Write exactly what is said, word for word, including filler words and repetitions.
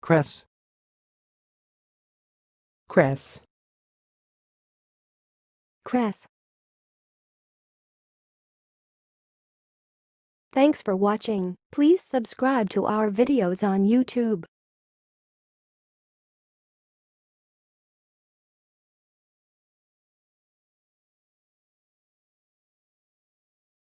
cres, cres, cres. Thanks for watching. Please subscribe to our videos on YouTube.